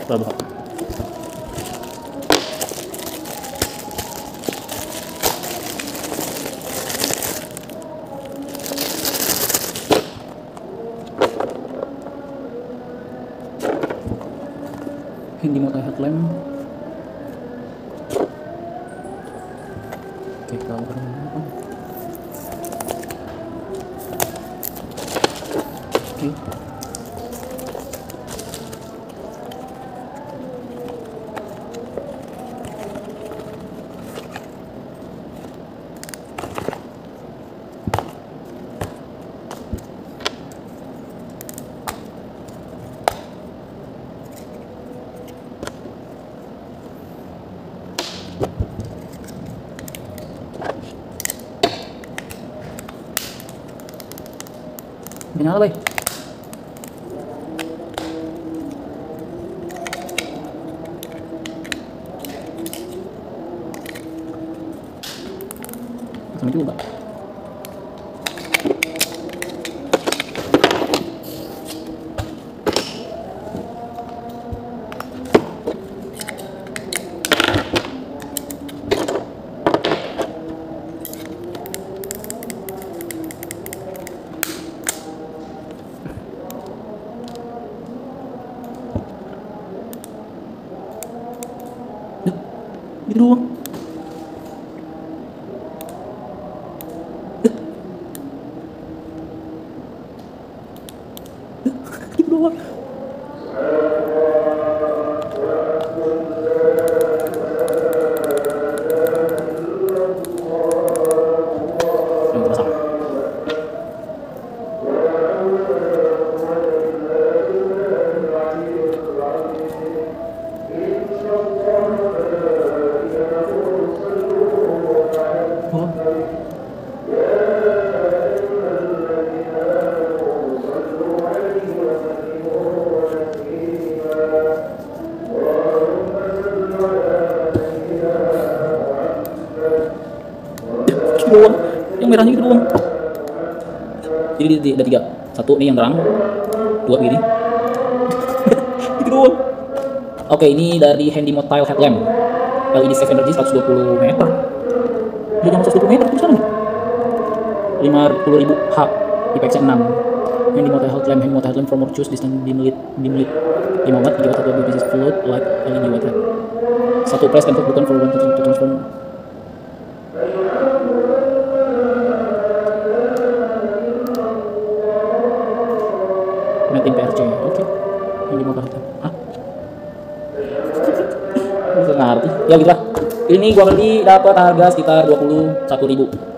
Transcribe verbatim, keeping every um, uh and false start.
Berapa? Handy multi headlamp. Oke, kalau apa? Oke. Udah nyala, Bay. Sama juga. Gitu doang. Gitu doang. Yang pasang. Doang, yang merahnya gitu doang. Jadi ada tiga, satu nih yang terang, dua ini, gitu doang. Oke, ini dari Handy Motile Headlamp L E D Save Energy seratus dua puluh meter. Dia cuma seratus dua puluh meter tulisan nih. lima puluh ribu H I P X enam. Handy Motile Headlamp, Handy Motile Headlamp from or choose distance dim lit, dim lit lima watt, tiga watt, satu biji float light L E D white light. Satu press and button for one to transform. Metin P R C, oke. Okay. Ini mau bahas hah? Bisa ngerti? Ya gitu lah. Ini gua beli dapat harga sekitar dua puluh satu ribu.